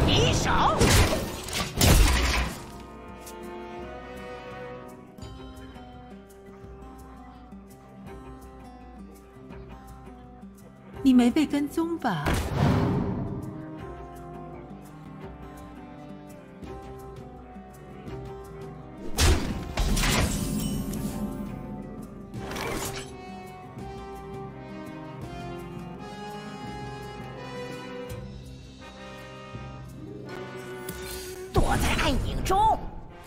匕首。 你没被跟踪吧？ 躲在暗影中。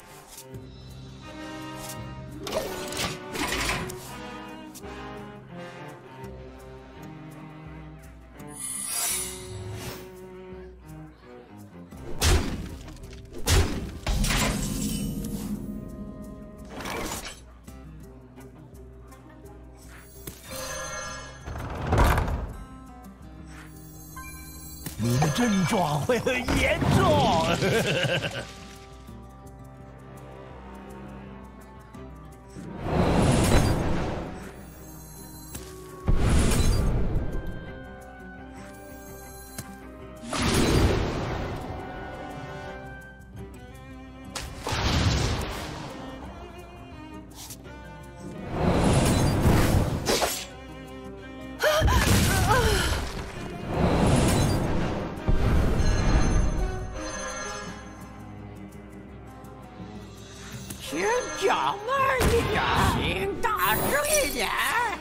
你的症状会很严重。 请讲慢一点，请大声一点，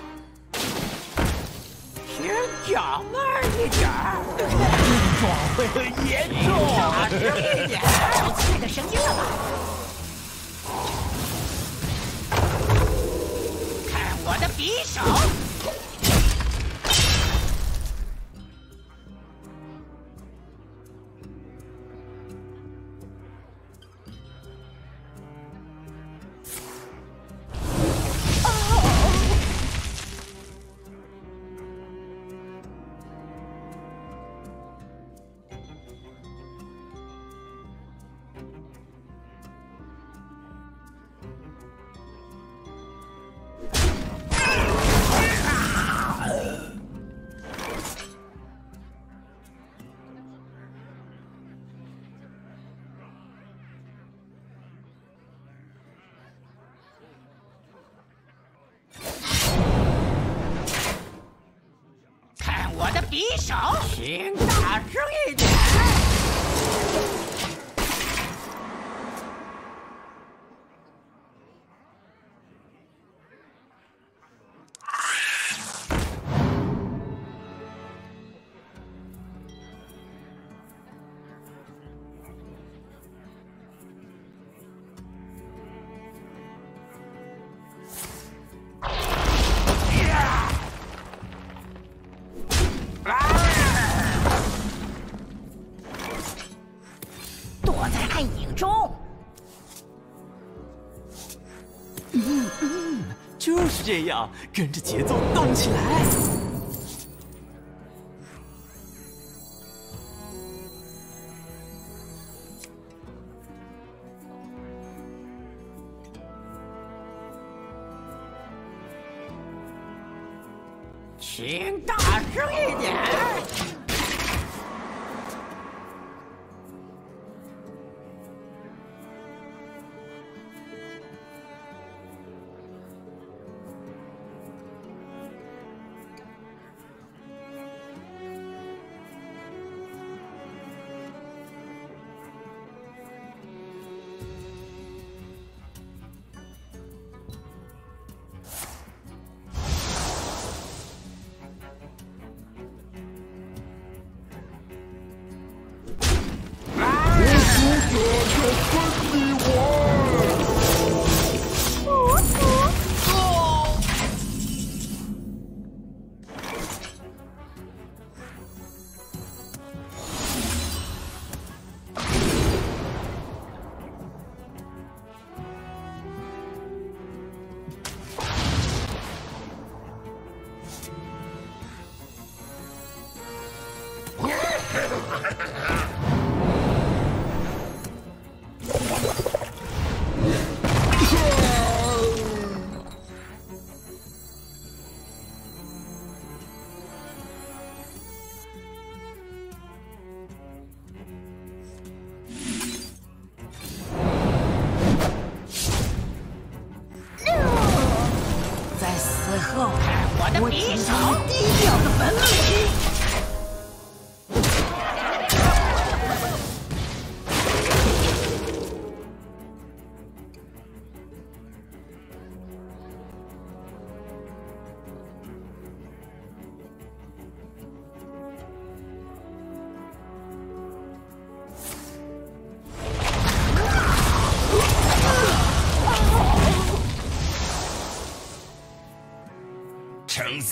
请讲慢一点， 症状会很严重。 大声一点，找出这个声音了吗？看我的匕首！我的匕首，请大声一点。躲在暗影中。 就是这样，跟着节奏动起来。 请大声一点。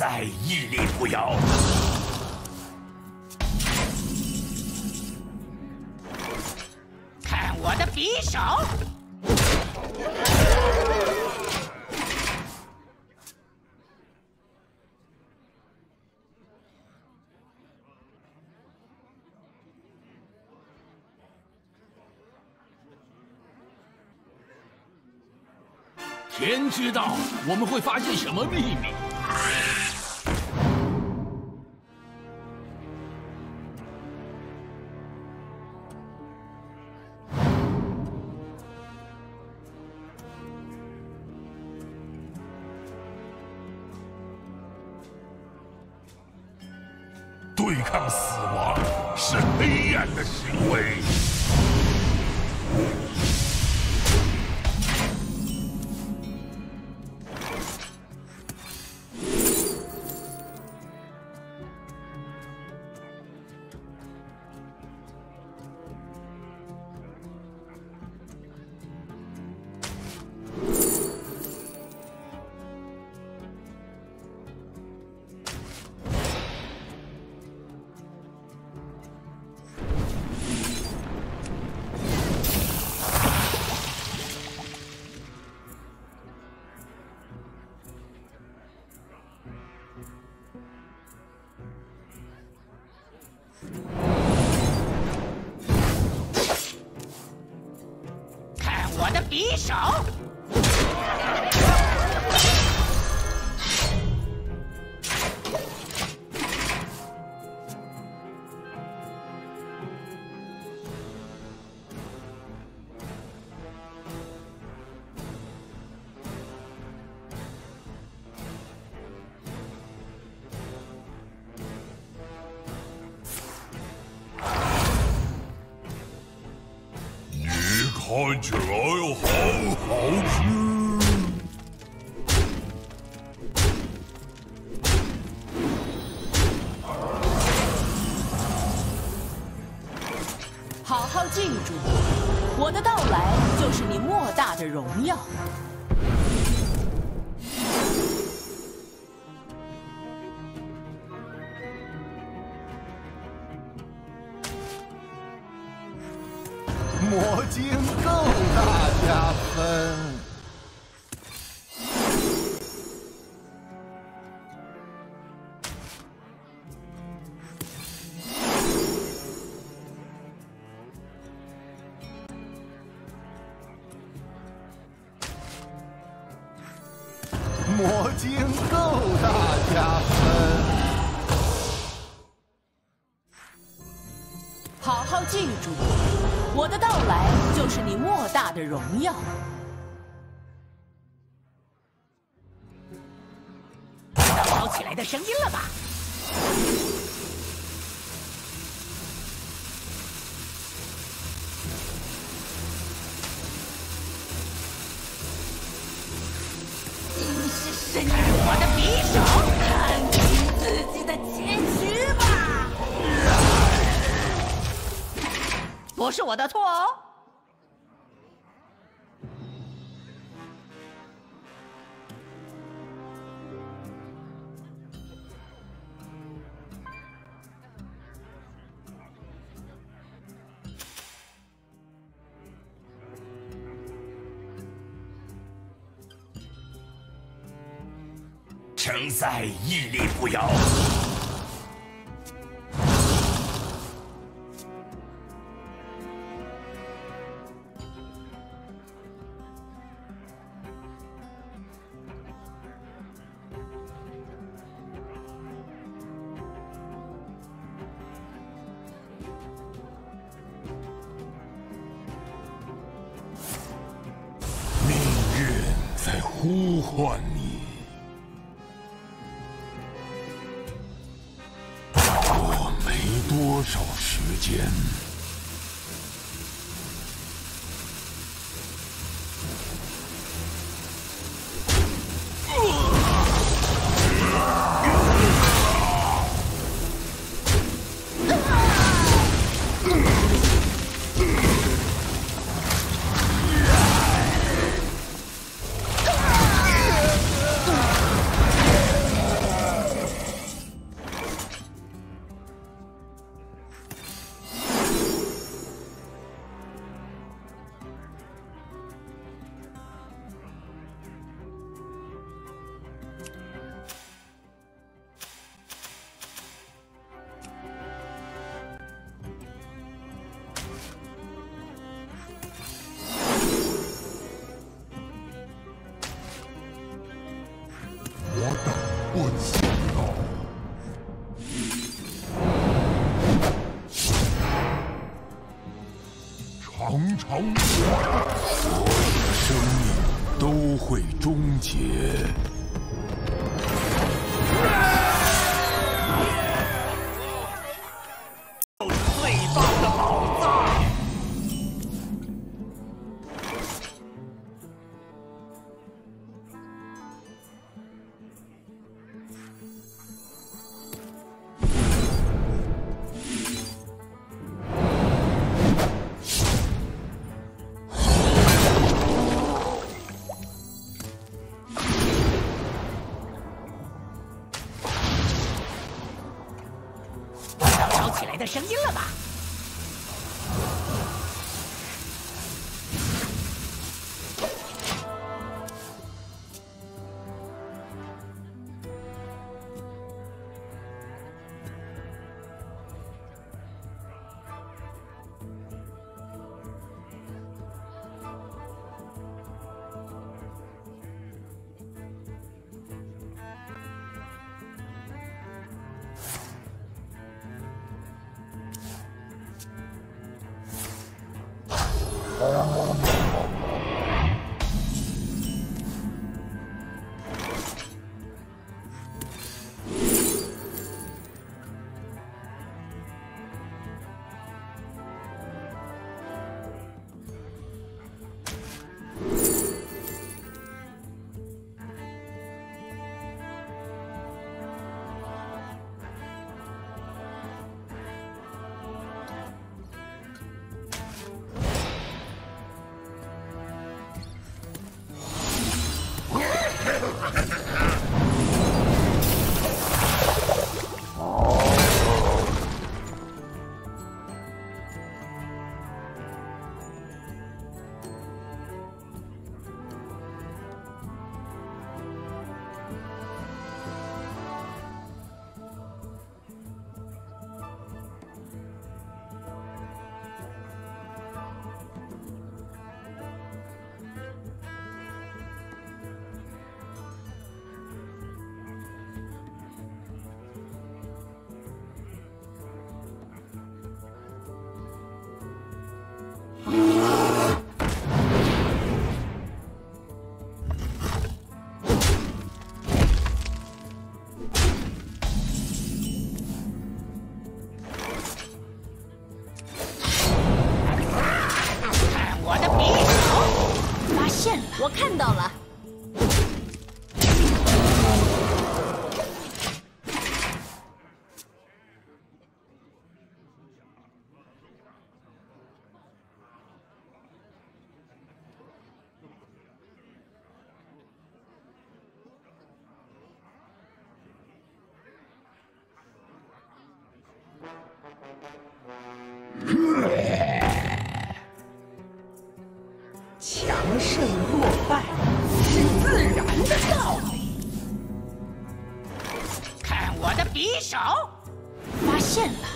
在屹立不摇。 看我的匕首！ 天知道我们会发现什么秘密。对抗死亡是黑暗的行为。 看我的匕首！ 看起来好好吃。 好好记住，我的到来就是你莫大的荣耀。 魔晶更大加分。魔晶更大加分。 好好记住，我的到来就是你莫大的荣耀。 听到跑起来的声音了吧？伸入我的匕首，看清自己的结局吧！不是我的错哦。 城塞屹立不摇。命运在呼唤你。多少时间？ 成我，生命都会终结。 最棒的宝藏！ 烧起来的声音了吧？ 我看到了。 强胜弱败是自然的道理。看我的匕首！ 发现了。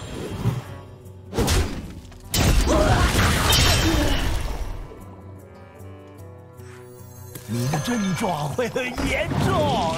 你的症状会很严重。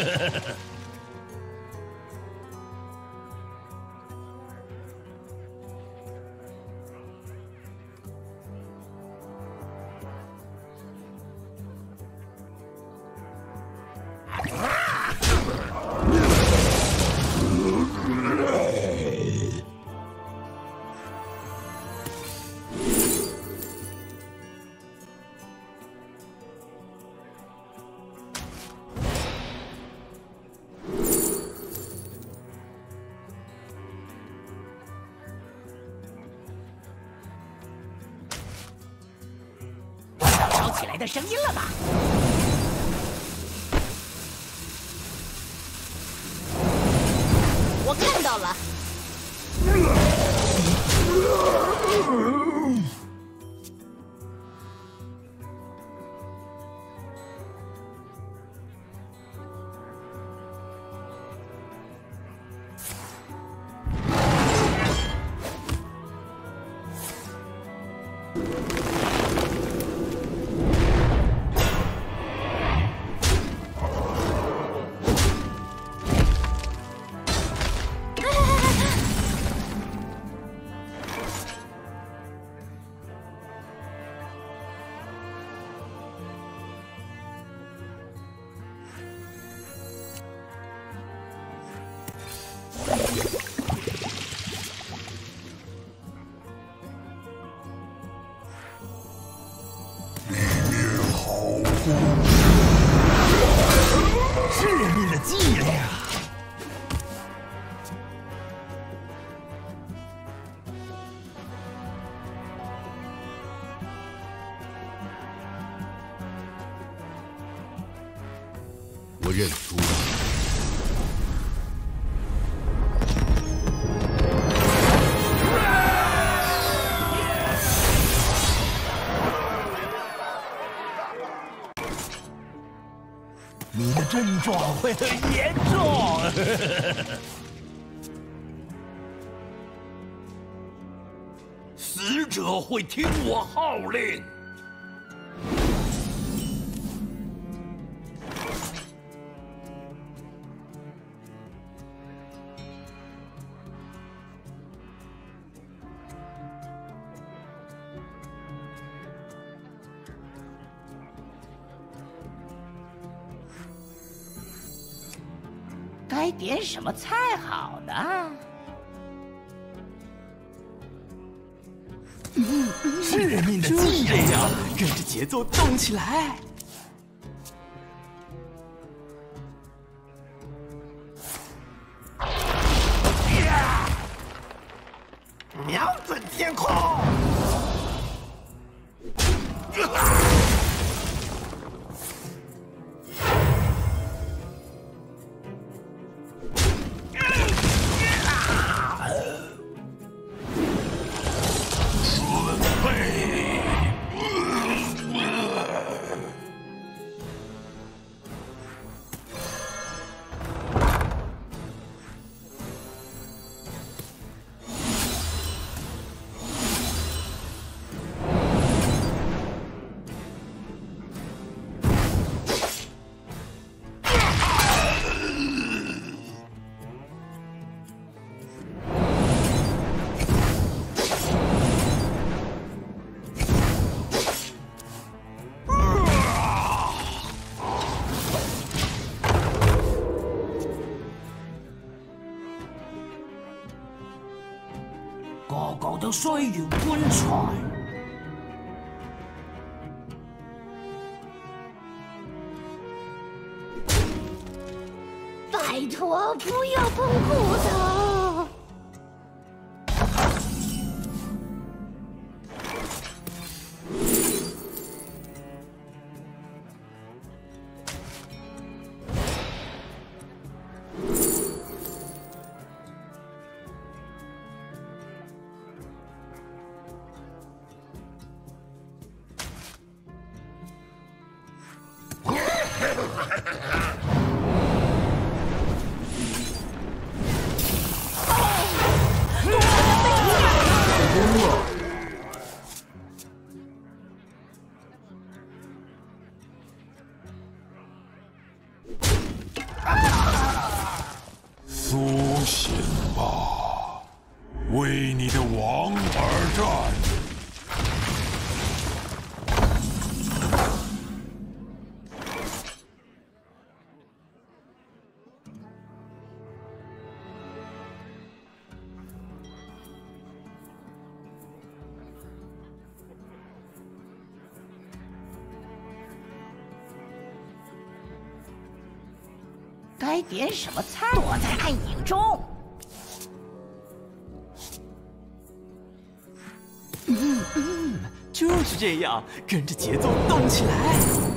烧起来的声音了吧？ 我看到了。 认输。 你的症状会很严重。 死者会听我号令。 该点什么菜好呢？ 致命的就是这样，跟着节奏动起来。 瞄准天空。 個個都需要棺材。拜托，不要碰骨头！ 苏醒吧，为你的王而战！ 该点什么菜？躲在暗影中。 就是这样，跟着节奏动起来。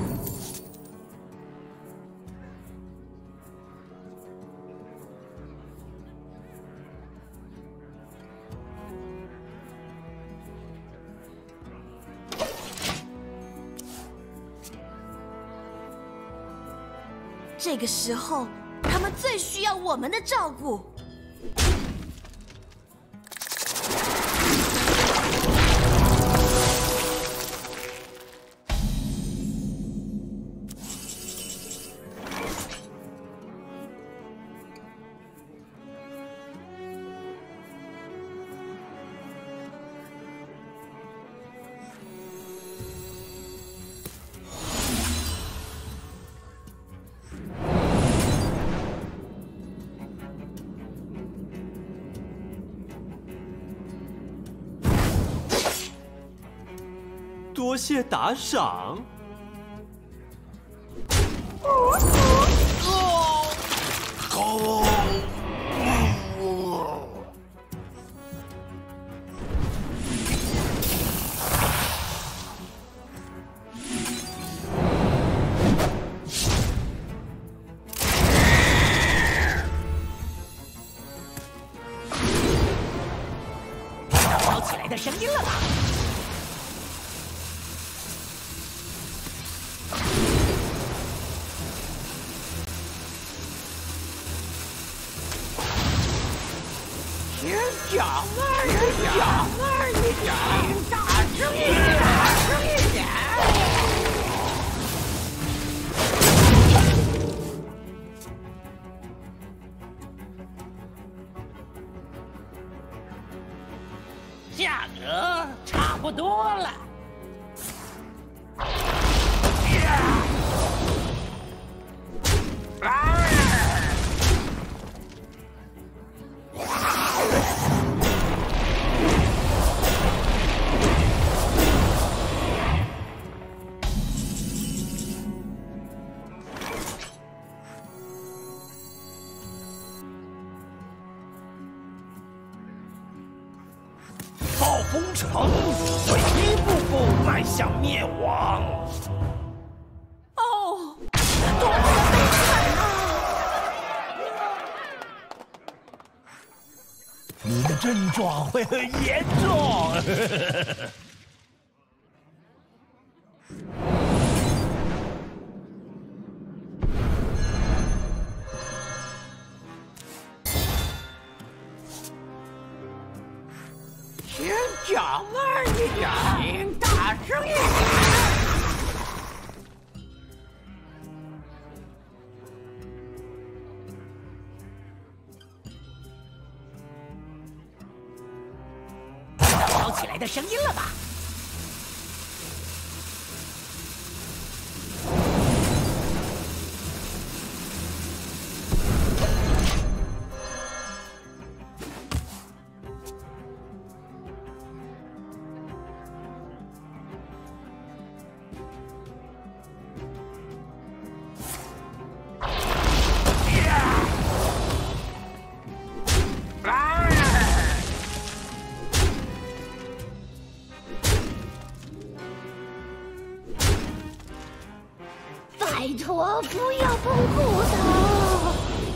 这个时候，他们最需要我们的照顾。 多谢打赏。 起来的声音了吧？请小慢一点，小慢一点，请大声一点，大声一点。价格差不多了。 暴风城会一步步迈向灭亡。 哦，多么悲惨啊！ 你的症状会很严重。 请脚慢一点，请大声一点。吵起来的声音了吧？ 拜托，不要崩骨头！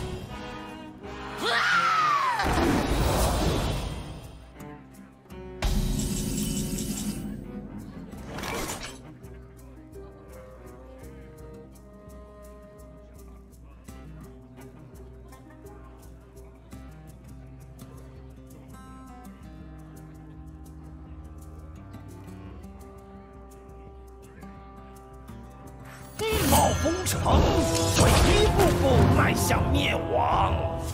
暴风城会一步步迈向灭亡。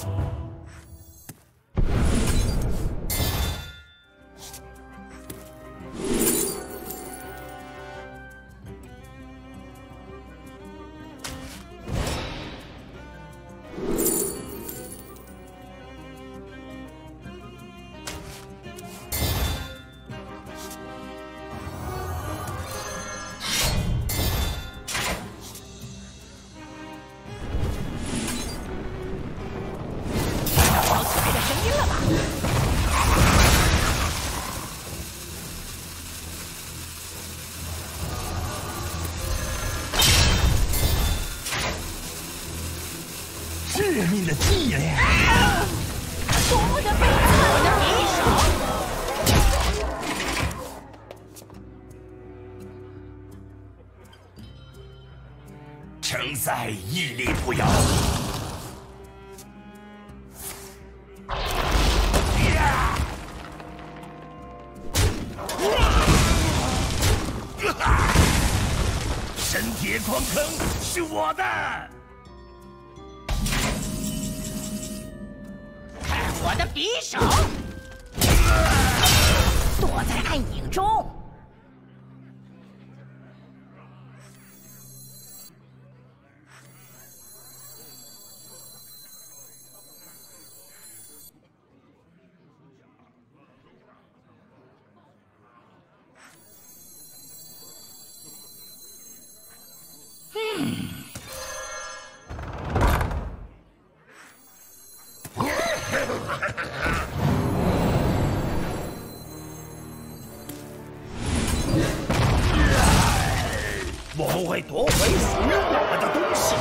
致命的伎俩！ 多么的悲惨！我的匕首，承载屹立不摇。神铁矿坑是我的。 我的匕首，躲在暗影中。 我不会夺回属于我的东西。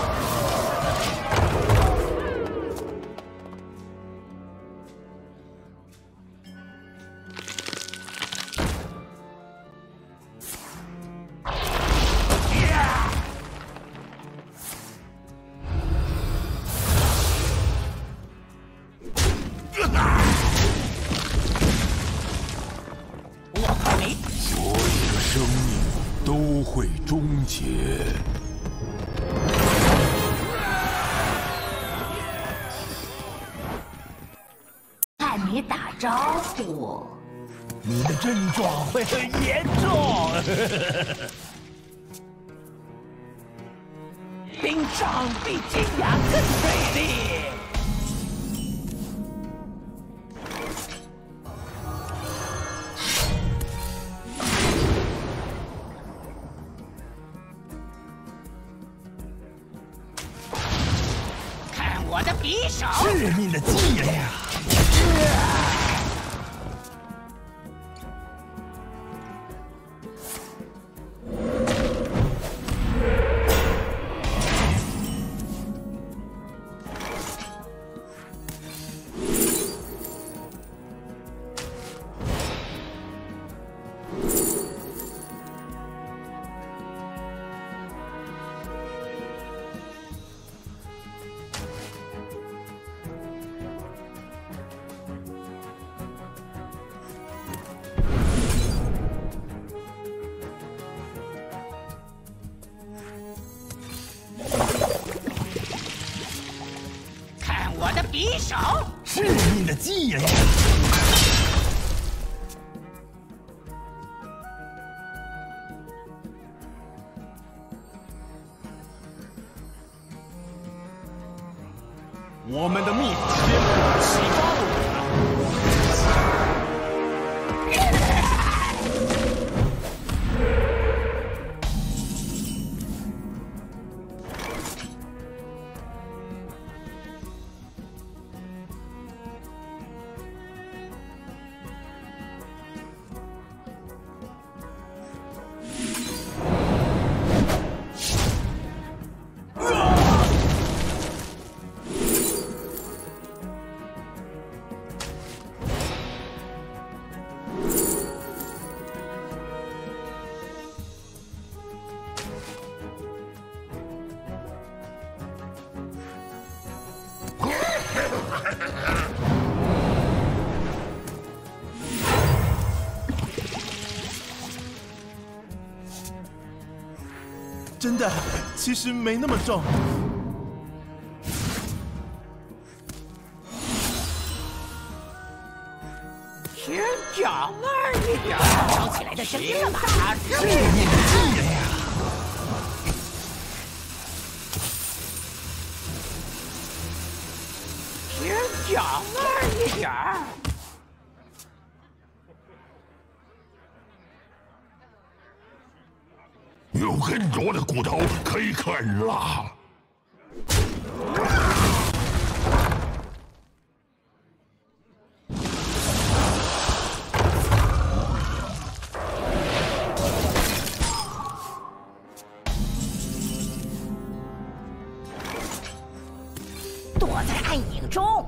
招呼。 你的症状会很严重。 冰杖比金牙更锐利。看我的匕首！ 致命的伎俩。 我的匕首！ 致命的伎俩。 我们的秘法先启发了我们。 真的，其实没那么重。 请脚慢一点， 烧起来的声音了吧？ 致命的伎俩。 请脚慢一点。 有更多的骨头可以啃了。 躲在暗影中。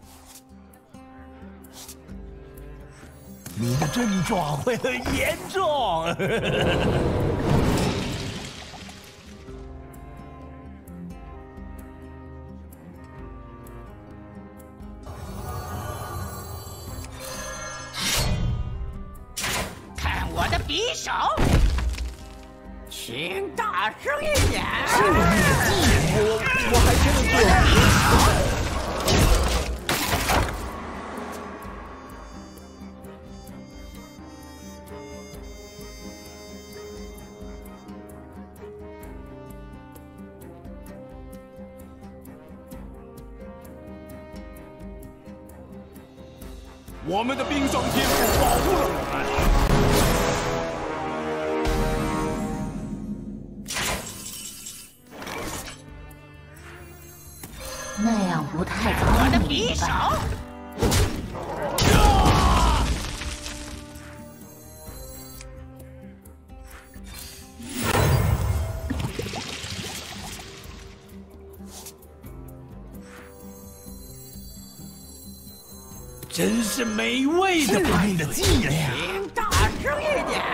你的症状会很严重。 看我的匕首！请大声一点！ 我还真的做。 我们的冰霜天赋保护了我们。 那样不太我的聪明匕首！ 吧？ 真是美味的致命的伎俩。 请大声一点！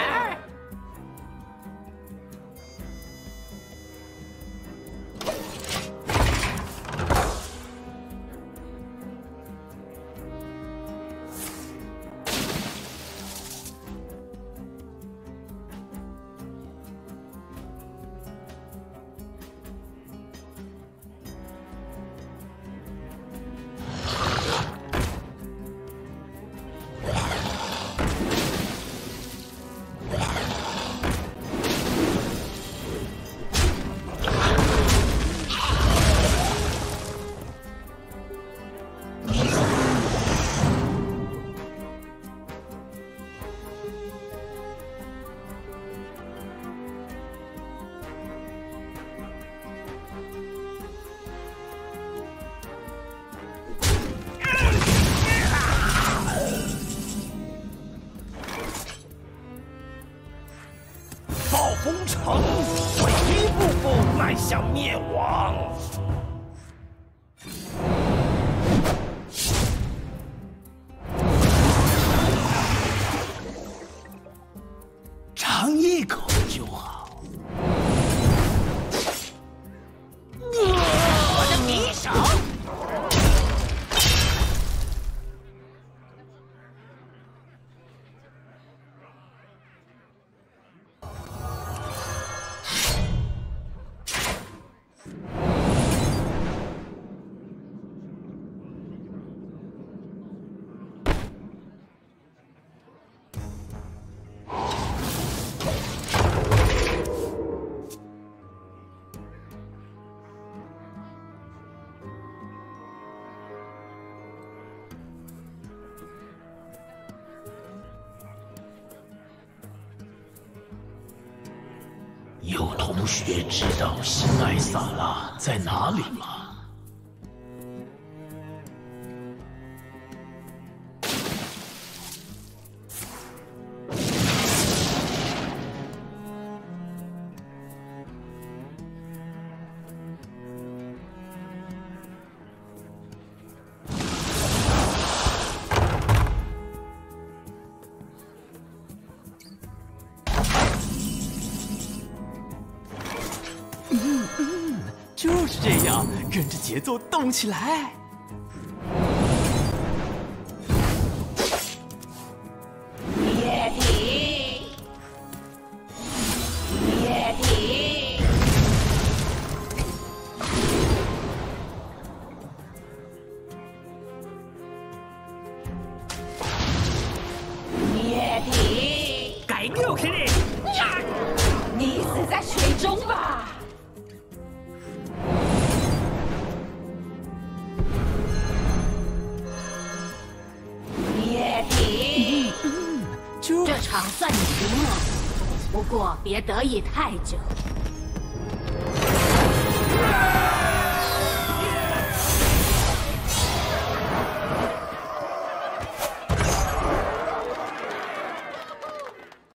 城，会一步步迈向灭亡。 尝一口就好。 我的匕首。 有同学知道新艾萨拉在哪里吗？ 就是这样，跟着节奏动起来。 液体，液体，液体， 该溜开你！ 你死在水中吧！ 这场算你赢了，不过别得意太久。